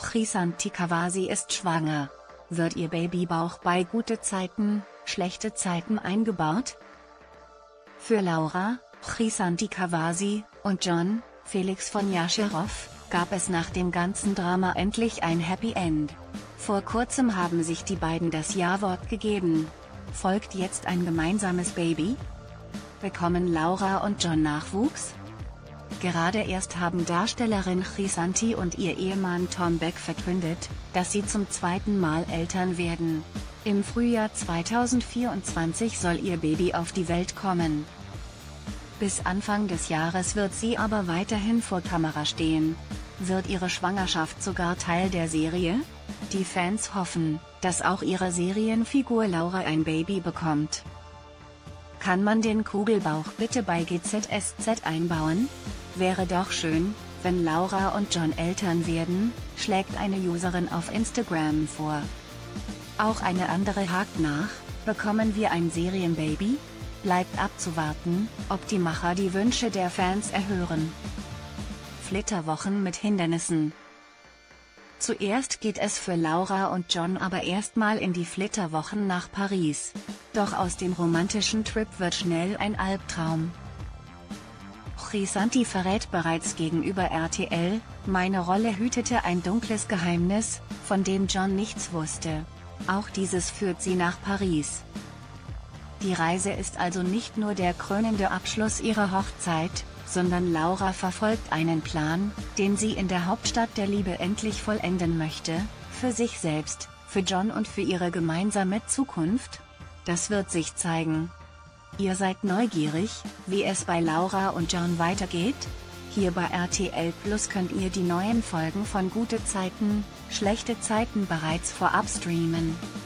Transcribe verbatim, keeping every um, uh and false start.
Chrisanti Cavasi ist schwanger. Wird ihr Babybauch bei gute Zeiten, schlechte Zeiten eingebaut? Für Laura, Chrisanti Cavasi, und John, Felix von Jascherow, gab es nach dem ganzen Drama endlich ein Happy End. Vor kurzem haben sich die beiden das Ja-Wort gegeben. Folgt jetzt ein gemeinsames Baby? Bekommen Laura und John Nachwuchs? Gerade erst haben Darstellerin Chrisanti und ihr Ehemann Tom Beck verkündet, dass sie zum zweiten Mal Eltern werden. Im Frühjahr zweitausendvierundzwanzig soll ihr Baby auf die Welt kommen. Bis Anfang des Jahres wird sie aber weiterhin vor Kamera stehen. Wird ihre Schwangerschaft sogar Teil der Serie? Die Fans hoffen, dass auch ihre Serienfigur Laura ein Baby bekommt. Kann man den Kugelbauch bitte bei G Z S Z einbauen? Wäre doch schön, wenn Laura und John Eltern werden, schlägt eine Userin auf Instagram vor. Auch eine andere hakt nach: Bekommen wir ein Serienbaby? Bleibt abzuwarten, ob die Macher die Wünsche der Fans erhören. Flitterwochen mit Hindernissen. Zuerst geht es für Laura und John aber erstmal in die Flitterwochen nach Paris. Doch aus dem romantischen Trip wird schnell ein Albtraum. Chrisanti verrät bereits gegenüber R T L, meine Rolle hütete ein dunkles Geheimnis, von dem John nichts wusste. Auch dieses führt sie nach Paris. Die Reise ist also nicht nur der krönende Abschluss ihrer Hochzeit, sondern Laura verfolgt einen Plan, den sie in der Hauptstadt der Liebe endlich vollenden möchte, für sich selbst, für John und für ihre gemeinsame Zukunft. Das wird sich zeigen. Ihr seid neugierig, wie es bei Laura und John weitergeht? Hier bei R T L Plus könnt ihr die neuen Folgen von Gute Zeiten, schlechte Zeiten bereits vorab streamen.